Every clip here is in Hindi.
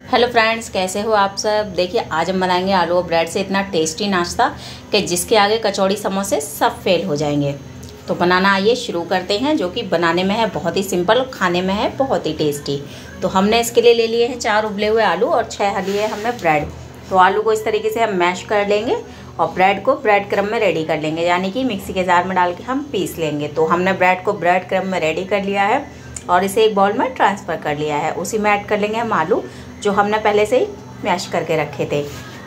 हेलो फ्रेंड्स, कैसे हो आप सब। देखिए आज हम बनाएंगे आलू और ब्रेड से इतना टेस्टी नाश्ता कि जिसके आगे कचौड़ी समोसे सब फेल हो जाएंगे। तो बनाना आइए शुरू करते हैं, जो कि बनाने में है बहुत ही सिंपल और खाने में है बहुत ही टेस्टी। तो हमने इसके लिए ले लिए हैं 4 उबले हुए आलू और 6 लिए हमने ब्रेड। तो आलू को इस तरीके से हम मैश कर लेंगे और ब्रेड को ब्रेड क्रम्ब में रेडी कर लेंगे, यानी कि मिक्सी के जार में डाल के हम पीस लेंगे। तो हमने ब्रेड को ब्रेड क्रम्ब में रेडी कर लिया है और इसे एक बाउल में ट्रांसफ़र कर लिया है। उसी में ऐड कर लेंगे हम आलू जो हमने पहले से ही मैश करके रखे थे।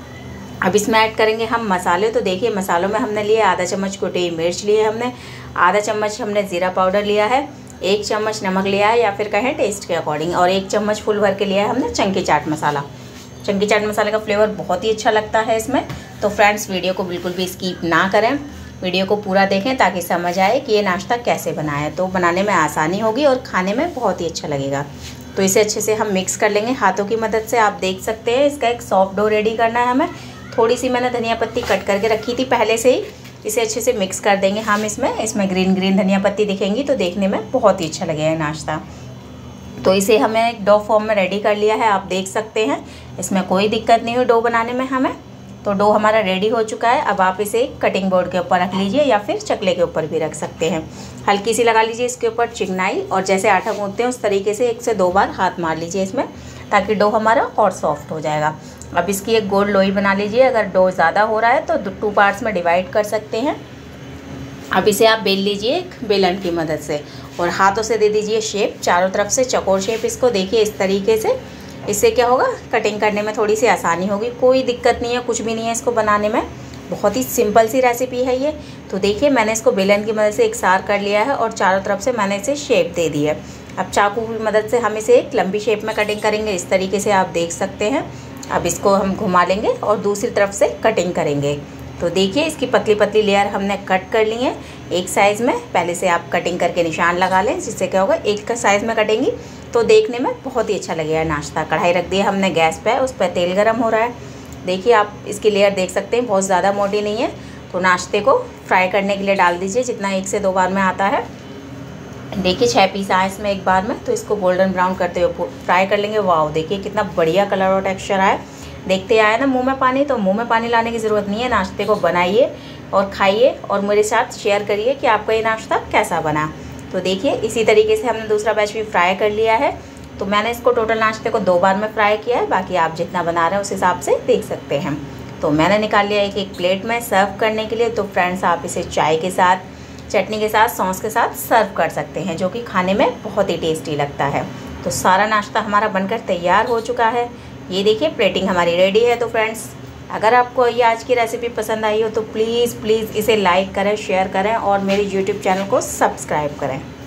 अब इसमें ऐड करेंगे हम मसाले। तो देखिए मसालों में हमने लिए आधा चम्मच कुटी मिर्च लिए हमने, आधा चम्मच हमने ज़ीरा पाउडर लिया है, 1 चम्मच नमक लिया है या फिर कहें टेस्ट के अकॉर्डिंग, और 1 चम्मच फुल भर के लिया है हमने चंकी चाट मसाला। चंकी चाट मसाले का फ्लेवर बहुत ही अच्छा लगता है इसमें। तो फ्रेंड्स वीडियो को बिल्कुल भी स्किप ना करें, वीडियो को पूरा देखें ताकि समझ आए कि ये नाश्ता कैसे बनाया है। तो बनाने में आसानी होगी और खाने में बहुत ही अच्छा लगेगा। तो इसे अच्छे से हम मिक्स कर लेंगे हाथों की मदद से। आप देख सकते हैं इसका एक सॉफ्ट डो रेडी करना है हमें। थोड़ी सी मैंने धनिया पत्ती कट करके रखी थी पहले से ही। इसे अच्छे से मिक्स कर देंगे हम इसमें ग्रीन ग्रीन धनिया पत्ती दिखेंगी तो देखने में बहुत ही अच्छा लगेगा नाश्ता। तो इसे हमें एक डो फॉर्म में रेडी कर लिया है, आप देख सकते हैं। इसमें कोई दिक्कत नहीं हुई डो बनाने में हमें। तो डो हमारा रेडी हो चुका है। अब आप इसे कटिंग बोर्ड के ऊपर रख लीजिए या फिर चकले के ऊपर भी रख सकते हैं। हल्की सी लगा लीजिए इसके ऊपर चिकनाई, और जैसे आटा गूंथते हैं उस तरीके से 1 से 2 बार हाथ मार लीजिए इसमें, ताकि डो हमारा और सॉफ्ट हो जाएगा। अब इसकी एक गोल लोई बना लीजिए। अगर डो ज़्यादा हो रहा है तो 2 पार्ट्स में डिवाइड कर सकते हैं। अब इसे आप बेल लीजिए एक बेलन की मदद से और हाथों से दे दीजिए शेप, चारों तरफ से चौकोर शेप इसको। देखिए इस तरीके से, इससे क्या होगा कटिंग करने में थोड़ी सी आसानी होगी। कोई दिक्कत नहीं है, कुछ भी नहीं है इसको बनाने में। बहुत ही सिंपल सी रेसिपी है ये। तो देखिए मैंने इसको बेलन की मदद से एकसार कर लिया है और चारों तरफ से मैंने इसे शेप दे दी है। अब चाकू की मदद से हम इसे एक लंबी शेप में कटिंग करेंगे, इस तरीके से आप देख सकते हैं। अब इसको हम घुमा लेंगे और दूसरी तरफ से कटिंग करेंगे। तो देखिए इसकी पतली पतली लेयर हमने कट कर ली है एक साइज़ में। पहले से आप कटिंग करके निशान लगा लें, जिससे क्या होगा एक का साइज़ में कटेंगी तो देखने में बहुत ही अच्छा लगेगा नाश्ता। कढ़ाई रख दिया हमने गैस पे, उस पर तेल गरम हो रहा है। देखिए आप इसकी लेयर देख सकते हैं, बहुत ज़्यादा मोटी नहीं है। तो नाश्ते को फ्राई करने के लिए डाल दीजिए जितना 1 से 2 बार में आता है। देखिए 6 पीस आए इसमें एक बार में। तो इसको गोल्डन ब्राउन करते हुए फ्राई कर लेंगे। वाह देखिए कितना बढ़िया कलर और टेक्स्चर आया। देखते आए ना मुंह में पानी। तो मुंह में पानी लाने की ज़रूरत नहीं है, नाश्ते को बनाइए और खाइए और मेरे साथ शेयर करिए कि आपका ये नाश्ता कैसा बना। तो देखिए इसी तरीके से हमने दूसरा बैच भी फ्राई कर लिया है। तो मैंने इसको टोटल नाश्ते को 2 बार में फ्राई किया है, बाकी आप जितना बना रहे हैं उस हिसाब से देख सकते हैं। तो मैंने निकाल लिया एक प्लेट में सर्व करने के लिए। तो फ्रेंड्स आप इसे चाय के साथ, चटनी के साथ, सॉस के साथ सर्व कर सकते हैं, जो कि खाने में बहुत ही टेस्टी लगता है। तो सारा नाश्ता हमारा बनकर तैयार हो चुका है। ये देखिए प्लेटिंग हमारी रेडी है। तो फ्रेंड्स अगर आपको ये आज की रेसिपी पसंद आई हो तो प्लीज़ इसे लाइक करें, शेयर करें और मेरे यूट्यूब चैनल को सब्सक्राइब करें।